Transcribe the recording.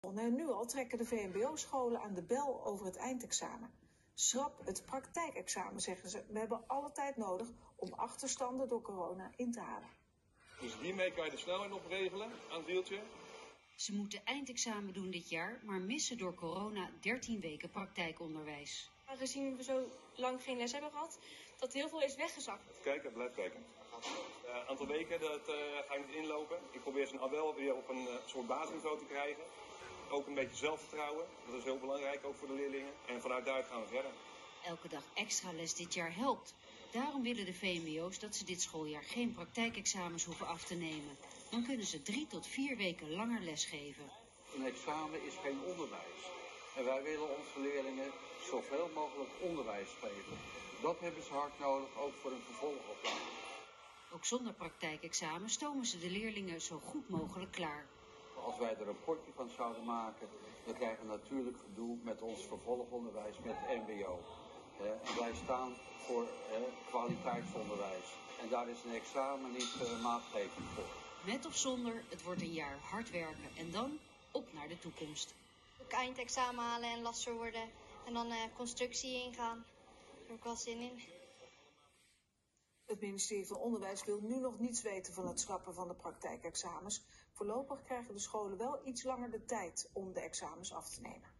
En nu al trekken de VMBO-scholen aan de bel over het eindexamen. Schrap het praktijkexamen, zeggen ze. We hebben alle tijd nodig om achterstanden door corona in te halen. Dus hiermee kan je de snelheid opregelen aan het wieltje. Ze moeten eindexamen doen dit jaar, maar missen door corona 13 weken praktijkonderwijs. Aangezien we zo lang geen les hebben gehad, dat heel veel is weggezakt. Kijken, blijf kijken. Een aantal weken dat, ga ik niet inlopen. Ik probeer ze wel weer op een soort basisniveau te krijgen. Ook een beetje zelfvertrouwen, dat is heel belangrijk, ook voor de leerlingen. En vanuit daar gaan we verder. Elke dag extra les dit jaar helpt. Daarom willen de VMBO's dat ze dit schooljaar geen praktijkexamens hoeven af te nemen. Dan kunnen ze 3 tot 4 weken langer lesgeven. Een examen is geen onderwijs. En wij willen onze leerlingen zoveel mogelijk onderwijs geven. Dat hebben ze hard nodig, ook voor een vervolgopleiding. Ook zonder praktijkexamen stomen ze de leerlingen zo goed mogelijk klaar. Als wij er een rapportje van zouden maken, dan krijgen we natuurlijk gedoe met ons vervolgonderwijs, met het MBO. En wij staan voor kwaliteitsonderwijs. En daar is een examen niet maatgevend voor. Met of zonder, het wordt een jaar hard werken en dan op naar de toekomst. Ook eindexamen halen en lasser worden en dan constructie ingaan. Daar heb ik wel zin in. Het ministerie van Onderwijs wil nu nog niets weten van het schrappen van de praktijkexamens. Voorlopig krijgen de scholen wel iets langer de tijd om de examens af te nemen.